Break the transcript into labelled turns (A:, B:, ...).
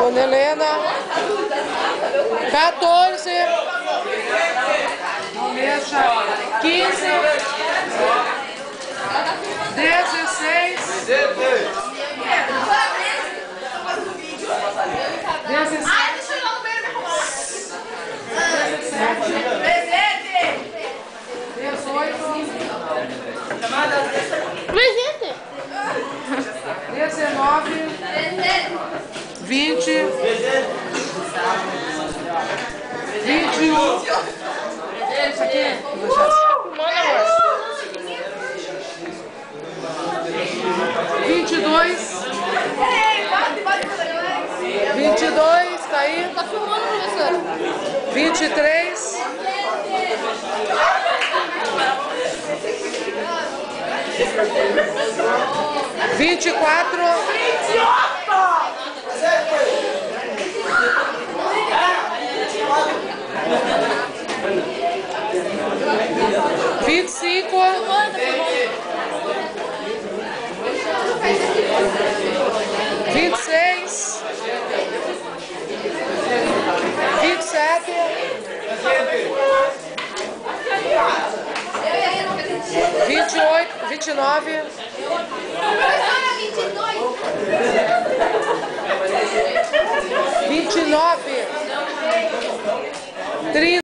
A: Dona Helena. 14. Não mexa. 15. 16. 17.
B: Presente.
A: 19. 20. 21. Isso aqui. 22. 22, tá aí?
B: Tá filmando, professor.
A: 23. 24. 25. 26. 27. 28. 29. 29. 30.